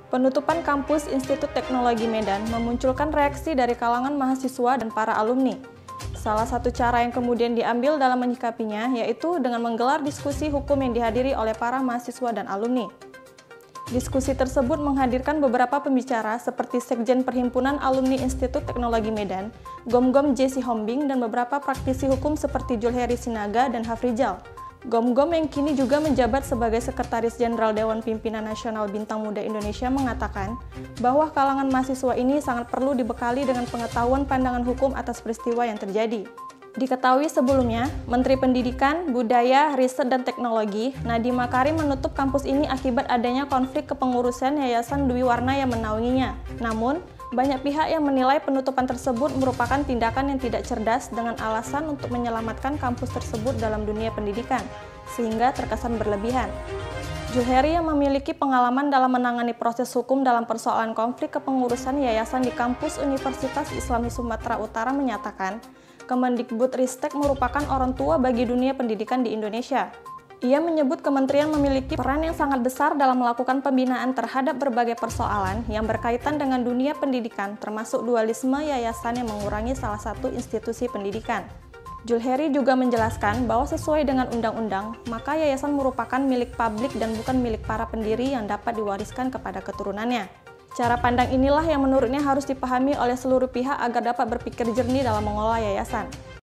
Penutupan kampus Institut Teknologi Medan memunculkan reaksi dari kalangan mahasiswa dan para alumni. Salah satu cara yang kemudian diambil dalam menyikapinya yaitu dengan menggelar diskusi hukum yang dihadiri oleh para mahasiswa dan alumni. Diskusi tersebut menghadirkan beberapa pembicara seperti Sekjen Perhimpunan Alumni Institut Teknologi Medan, Gom-Gom J. Sihombing, dan beberapa praktisi hukum seperti Julheri Sinaga dan Hafrizal. Gom-Gom yang kini juga menjabat sebagai Sekretaris Jenderal Dewan Pimpinan Nasional Bintang Muda Indonesia mengatakan bahwa kalangan mahasiswa ini sangat perlu dibekali dengan pengetahuan pandangan hukum atas peristiwa yang terjadi. Diketahui sebelumnya, Menteri Pendidikan, Budaya, Riset, dan Teknologi, Nadiem Makarim menutup kampus ini akibat adanya konflik kepengurusan Yayasan Dwi Warna yang menaunginya. Namun, banyak pihak yang menilai penutupan tersebut merupakan tindakan yang tidak cerdas dengan alasan untuk menyelamatkan kampus tersebut dalam dunia pendidikan, sehingga terkesan berlebihan. Julheri yang memiliki pengalaman dalam menangani proses hukum dalam persoalan konflik kepengurusan yayasan di kampus Universitas Islam Sumatera Utara menyatakan, Kemendikbudristek merupakan orang tua bagi dunia pendidikan di Indonesia. Ia menyebut kementerian memiliki peran yang sangat besar dalam melakukan pembinaan terhadap berbagai persoalan yang berkaitan dengan dunia pendidikan, termasuk dualisme yayasan yang mengurangi salah satu institusi pendidikan. Julheri juga menjelaskan bahwa sesuai dengan undang-undang, maka yayasan merupakan milik publik dan bukan milik para pendiri yang dapat diwariskan kepada keturunannya. Cara pandang inilah yang menurutnya harus dipahami oleh seluruh pihak agar dapat berpikir jernih dalam mengelola yayasan.